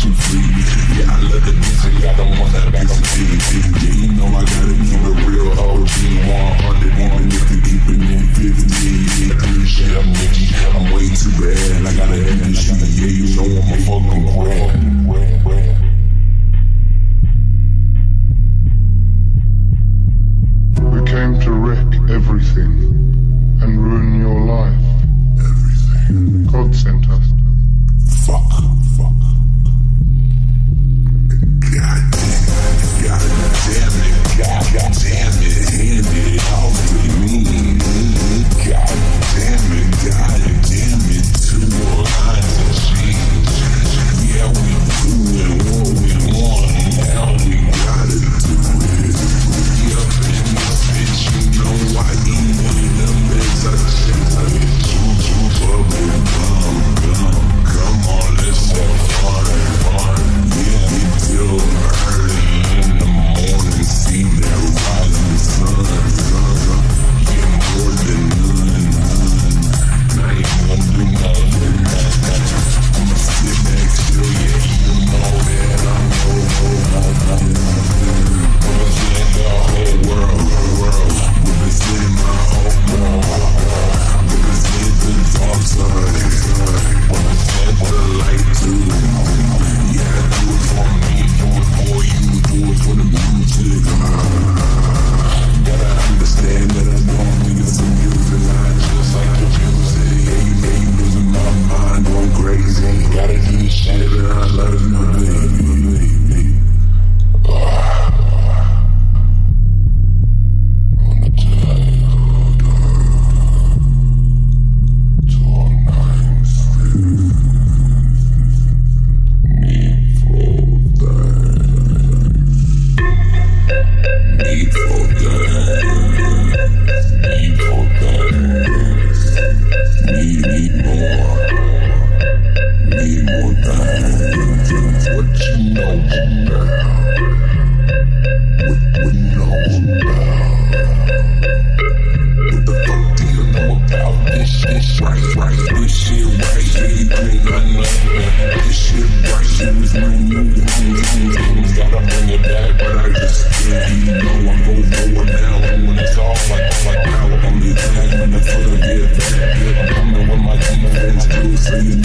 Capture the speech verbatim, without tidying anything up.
she free. Yeah, I love the music, I don't wanna disagree. Yeah, you know I gotta keep it real O G one hundred, even if you keep it in fifty. Yeah, shit, I'm Nicky, I'm way too bad. I gotta hit the street, yeah, you know I'm a fucking grand. We came to wreck everything and ruin your life. Everything. God sent us. Fuck, fuck. God damn it, God damn it, God, God damn it, hand it off to me. God damn it, God damn it, two more lines of cheese. Yeah, we doing what we want, now we gotta do it. Yup, in this bitch, you know I eat one of them as I check it. Bubble gum, gum, come on, let's have fun, fun. Yeah, we till early in the morning, see that rising sun, sun. Yeah, more than none, none. I ain't gonna do nothing, nothing. I'ma sit back still, yeah, you know that I'm over, represent the whole world, world. Represent my whole world, represent the dark side, represent the light too. Yeah, do it for me, do it for you, do it for the music. Gotta understand that I know niggas are music, I just like the music. Yeah, you know you losing my mind, going crazy. Gotta do the shit that I love, my baby. Wanna tell you, two oh nine Needful things, needful things, need, need more, need more things. What you know about, what, what you know about, what the fuck do you know about this shit? Right, right, this shit right, yeah, you ain't got nothing. This shit right, it was my new home, gotta bring it back, but I just can't. You know I'm go forward now, and when it's all like, like power on the tag, when the foot of it back, I'm coming with my defense too, so you know